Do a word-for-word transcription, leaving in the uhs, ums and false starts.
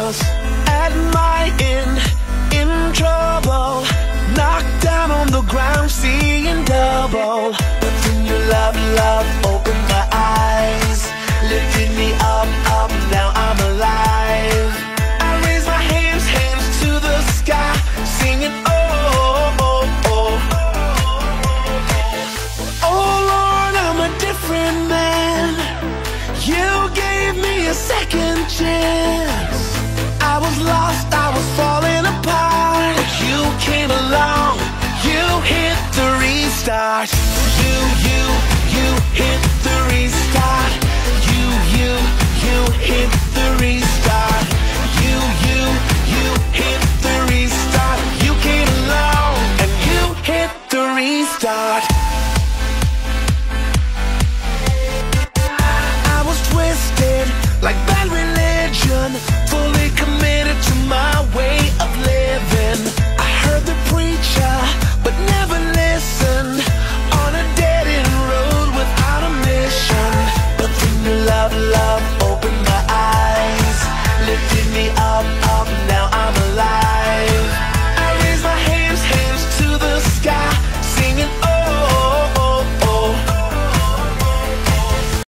was at my end, in trouble, knocked down on the ground, seeing double. But then your love, love opened my eyes, lifted me up, up, now I'm alive. I raise my hands, hands to the sky, singing oh, oh, oh. Oh Lord, I'm a different man. You gave me a second chance. I was lost, I was falling apart, but you came along, you hit the restart. You, you, you hit the restart. You, you, you hit the restart.